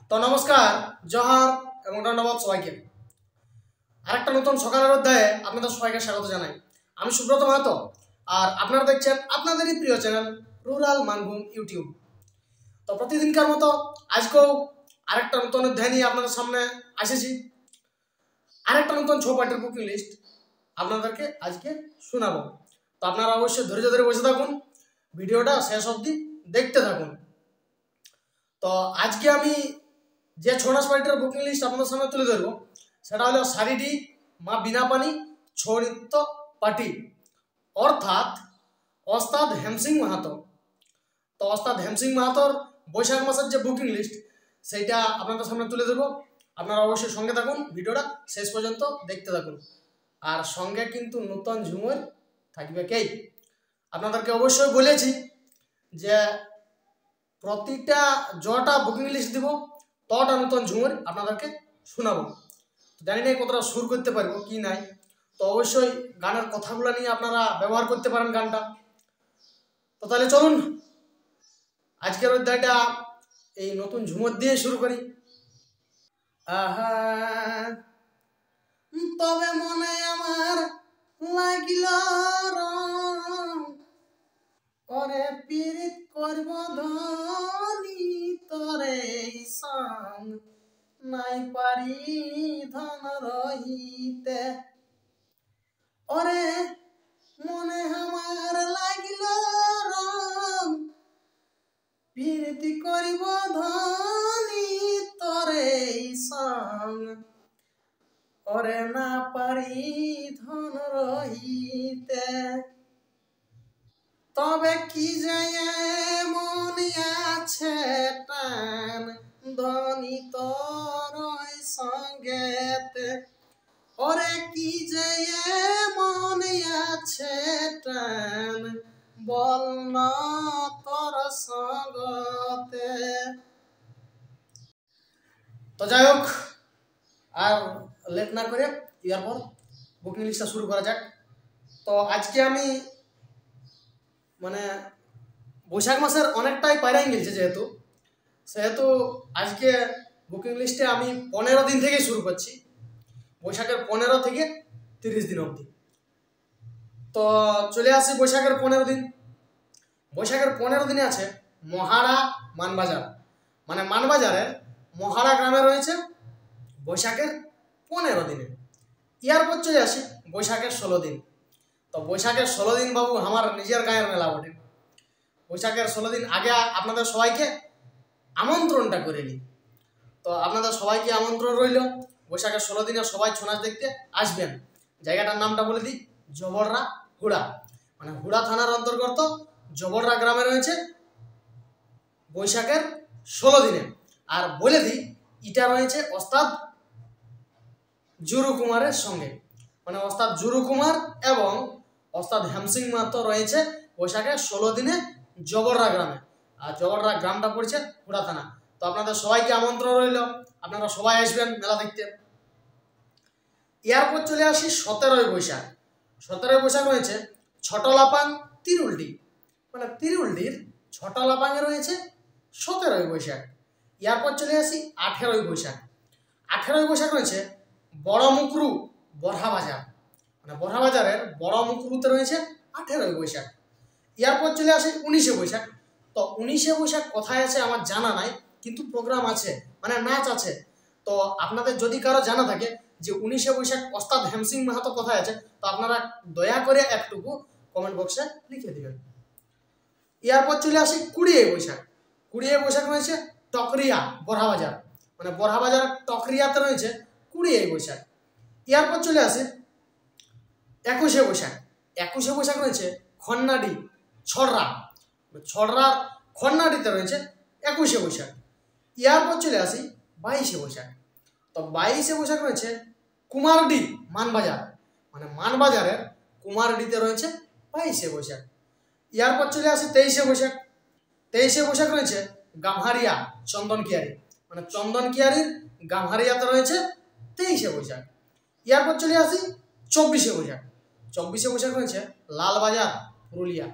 তো নমস্কার, জোহার এবং ধন্যবাদ সবাইকে। আরেকটা নতুন সকালের অধ্যায়ে আপনাদের সবাইকে স্বাগত জানাই। আমি সুব্রত মাহাতো, আর আপনারা দেখছেন আপনাদেরই প্রিয় চ্যানেল রুরাল মানভূম ইউটিউব। তো প্রতিদিনকার মতো আজকেও আরেকটা নতুন অধ্যায় নিয়ে আপনাদের সামনে এসেছি। আরেকটা নতুন 6 পার্টের বুকিং লিস্ট আপনাদেরকে আজকে শোনাবো। তো আপনারা অবশ্যই ধৈর্য ধরে বসে থাকুন, ভিডিওটা শেষ অবধি দেখতে থাকুন। তো আজকে আমি যে 6 পার্টের বুকিং লিস্ট আপনাদের সামনে তুলে ধরবো সেটা হলো সারিডি মা বিনাপানি ছৌ নৃত্য পার্টি, অর্থাৎ ওস্তাদ হেমসিং মাহাতো। তো ওস্তাদ হেমসিং মাহাতোর বৈশাখ মাসের যে বুকিং লিস্ট সেইটা আপনাদের সামনে তুলে ধরবো। আপনারা অবশ্যই সঙ্গে থাকুন, ভিডিওটা শেষ পর্যন্ত দেখতে থাকুন। আর সঙ্গে কিন্তু নতুন ঝুমুর থাকবে কেই। আপনাদেরকে অবশ্যই বলেছি যে প্রতিটা যটা বুকিং লিস্ট দিব তটা নতুন ঝুমুর আপনাদেরকে শোনাবো। জানি না কতটা সুর করতে পারবো কি নাই, তো অবশ্যই গানের কথাগুলো নিয়ে আপনারা ব্যবহার করতে পারেন গানটা। তো তাহলে চলুন আজকের অধ্যায়টা এই নতুন ঝুমুর দিয়ে শুরু করি। আহা তবে মনে আমার লাগিল রং, ওরে পীড়িত করব ধনী তরে সং, নাই পারি ধন রহিতে। ওরে মনে আমার লাগিল রং, পীড়িতি করিব ধনী তরে সং, ওরে না পারি ধন রহিতে। তবে কি যায় মনে আছে টান, ধনী তোর সঙ্গেতে। ওরে কি যায় মনে আছে টান, বল না তোর সঙ্গতে। তো যাই হোক, আর লেট না করে এরপর বুকিং লিস্টটা শুরু করা যাক। তো আজকে আমি বৈশাখ মাসের অনেকটাই পাইরাই গেছে, সেহেতু আজকে বুকিং লিস্টে আমি 15 দিন থেকে শুরু করছি, বৈশাখের 15 থেকে 30 দিন অবধি। তো চলে আসি বৈশাখের 15 দিন। বৈশাখের 15 দিনে আছে মহাড়া মানবাজার, মানবাজারের মহাড়া গ্রামে রয়েছে বৈশাখের 15 দিনে। এরপর চলে আসি বৈশাখের 16 দিন। তো বৈশাখের 16 দিন বাবু আমার নিজের গায়ের মেলা বটে। বৈশাখের 16 দিন আগে আপনাদের সবাইকে আমন্ত্রণটা করে নিই। তো আপনাদের সবাইকে আমন্ত্রণ রইল, বৈশাখের 16 দিনে সবাই ছৌ নাচ দেখতে আসবেন। জায়গাটার নামটা বলে দিই, জবররা হুড়া, হুড়া থানার অন্তর্গত জবররা গ্রামে রয়েছে বৈশাখের 16 দিনে। আর বলে দিই এটা রয়েছে ওস্তাদ জুরু কুমারের সঙ্গে, ওস্তাদ জুরু কুমার এবং ওস্তাদ হেমসিং মাহাতো রয়েছে বৈশাখের 16 দিনে জবররা গ্রামে। আর জবররা গ্রামটা পড়ছে হুড়া থানা। তো আপনাদের সবাইকে আমন্ত্রণ রইল, আপনারা সবাই আসবেন মেলা দেখতে। এরপর চলে আসি 17 বৈশাখ। 17 বৈশাখ রয়েছে ছটলাপাং তিরুলডি, তিরুলডির ছটলাপাঙে রয়েছে 17 বৈশাখ। এরপর চলে আসি 18 বৈশাখ। 18 বৈশাখ রয়েছে বড় মুকরু বরহা বাজার, বরহা বাজারের বড় মুকরুতে রয়েছে 18 বৈশাখ। এরপর চলে আসে 19 বৈশাখ। তো 19 বৈশাখ কোথায় আছে আমার জানা নাই, কিন্তু প্রোগ্রাম আছে, নাচ আছে। তো আপনাদের যদি কারো জানা থাকে যে 19 বৈশাখ ওস্তাদ হেমসিং মাহাতো কোথায় আছে, তো আপনারা দয়া করে একটুকু কমেন্ট বক্সে লিখে দিবেন। এরপর চলে আসি 20 বৈশাখ। 20 বৈশাখ রয়েছে টকরিয়া বরহা বাজার, বরহা বাজার টকরিয়াতে রয়েছে 20 বৈশাখ। এরপর চলে আসে 21 বৈশাখ। 21 বৈশাখ রয়েছে খন্নাডি ছড়রা, ছড়রার খন্নাডিতে রয়েছে 21 বৈশাখ। এরপর চলে আসি 22 বৈশাখ। তো 22 বৈশাখ রয়েছে কুমারডি মানবাজার, মানবাজারের কুমারডিতে রয়েছে 22 বৈশাখ। এরপর চলে আসি 23 বৈশাখ। 23 বৈশাখ রয়েছে গামহারিয়া চন্দনকিয়ারি, চন্দনকিয়ারির গামহারিয়াতে রয়েছে 23 বৈশাখ। এরপর চলে আসি 24 বৈশাখ। 24 বৈশাখ রয়েছে লালবাজার পুরুলিয়া,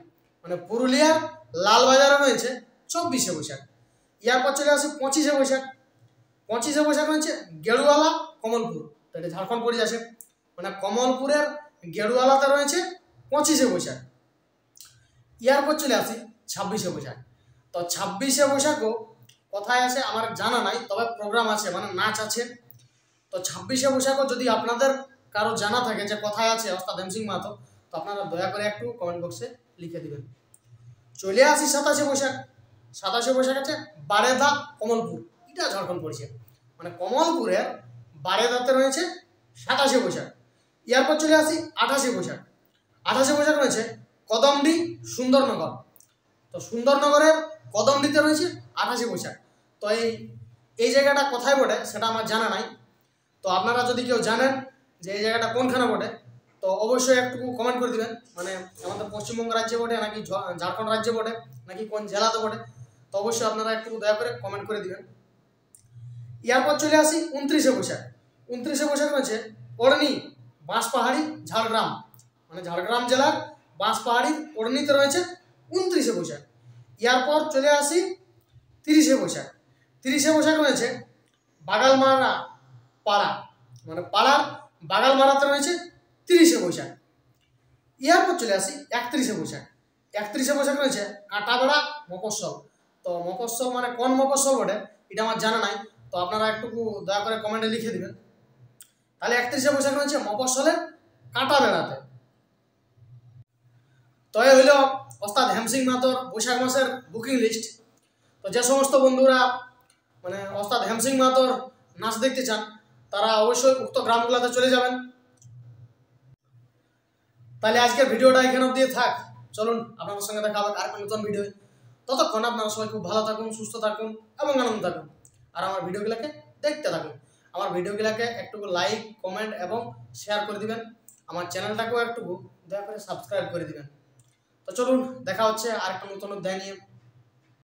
পুরুলিয়ার লালবাজারে রয়েছে 24 বৈশাখ। এরপর চলে আসি 25 বৈশাখ। পঁচিশে বৈশাখ রয়েছে গেরুয়ালা কমলপুর, তো এটা ঝাড়খণ্ড পড়ে যাচ্ছে, মানে কমলপুরের গেরুয়ালাতে রয়েছে পঁচিশে বৈশাখ। ইয়ারপর চলে আসি ছাব্বিশে বৈশাখ। তো ছাব্বিশে বৈশাখও কোথায় আছে আমার জানা নাই, তবে প্রোগ্রাম আছে, মানে নাচ আছে। তো ছাব্বিশে বৈশাখও যদি আপনাদের কারো জানা থাকে যে কোথায় আছে ওস্তাদ হেমসিং মাহাতো, তো আপনারা দয়া করে একটু কমেন্ট বক্সে লিখে দিবেন। চলে আসি সাতাশে বৈশাখ। সাতাশে বৈশাখ আছে বারেদা কমলপুর, এটা ঝাড়খণ্ড পড়ছে, মানে কমলপুরের বারেদাতে রয়েছে সাতাশে বৈশাখ। এরপর চলে আসি আঠাশে বৈশাখ। আঠাশে বৈশাখ রয়েছে কদমডি সুন্দরনগর, তো সুন্দরনগরের কদমডিতে রয়েছে আঠাশে বৈশাখ। তো এই জায়গাটা কোথায় বটে সেটা আমার জানা নাই, তো আপনারা যদি কেউ জানেন যে এই জায়গাটা কোনখানে বটে, তো অবশ্যই একটু কমেন্ট করে দিবেন, মানে আমাদের পশ্চিমবঙ্গ রাজ্যে বটে নাকি ঝাড়খণ্ড রাজ্যে বটে নাকি কোন জেলাতে বটে, তো অবশ্যই আপনারা একটু দয়া করে কমেন্ট করে দিবেন। এরপর চলে আসি 29শে বৈশাখ। 29শে বৈশাখ রয়েছে ওড়নি বাঁশপাহাড়ি ঝাড়গ্রাম, মানে ঝাড়গ্রাম জেলার বাঁশপাহাড়ির ওড়নিতে রয়েছে 29শে বৈশাখ। এরপর চলে আসি 30শে বৈশাখ। 30শে বৈশাখ রয়েছে বাগালমারা পাড়া, মানে পাড়ার বাগালমারাতে রয়েছে 30শে বৈশাখ। এরপর চলে আসি 31শে বৈশাখ। 31শে বৈশাখ রয়েছে কাঁটাবেড়া মফস্বল, তো মফস্বল মানে কোন মফস্বল বটে এটা আমার জানা নাই, তো আপনারা একটু দয়া করে কমেন্টে লিখে দিবেন। তাহলে 31শে বৈশাখ রয়েছে মফস্বলের কাঁটাবেড়াতে। তো এই হইল ওস্তাদ হেমসিং মাহাতোর বৈশাখ মাসের বুকিং লিস্ট। তো যে সমস্ত বন্ধুরা মানে ওস্তাদ হেমসিং মাহাতোর নাচ দেখতে চান তারা অবশ্যই উক্ত গ্রামগুলোতে চলে যাবেন। তাহলে আজকের ভিডিওটা এখানে অবধি থাক, চলুন আপনাদের সঙ্গে দেখা হবে আরেকটা নতুন ভিডিও। ততক্ষণ আপনারা সবাই খুব ভালো থাকুন, সুস্থ থাকুন এবং আনন্দ থাকুন, আর আমার ভিডিওগুলোকে দেখতে থাকুন। আমার ভিডিওগুলোকে একটু লাইক, কমেন্ট এবং শেয়ার করে দিবেন। আমার চ্যানেলটাকেও একটু দয়া করে সাবস্ক্রাইব করে দিবেন। তো চলুন দেখা হচ্ছে আরেকটা নতুন অধ্যায় নিয়ে।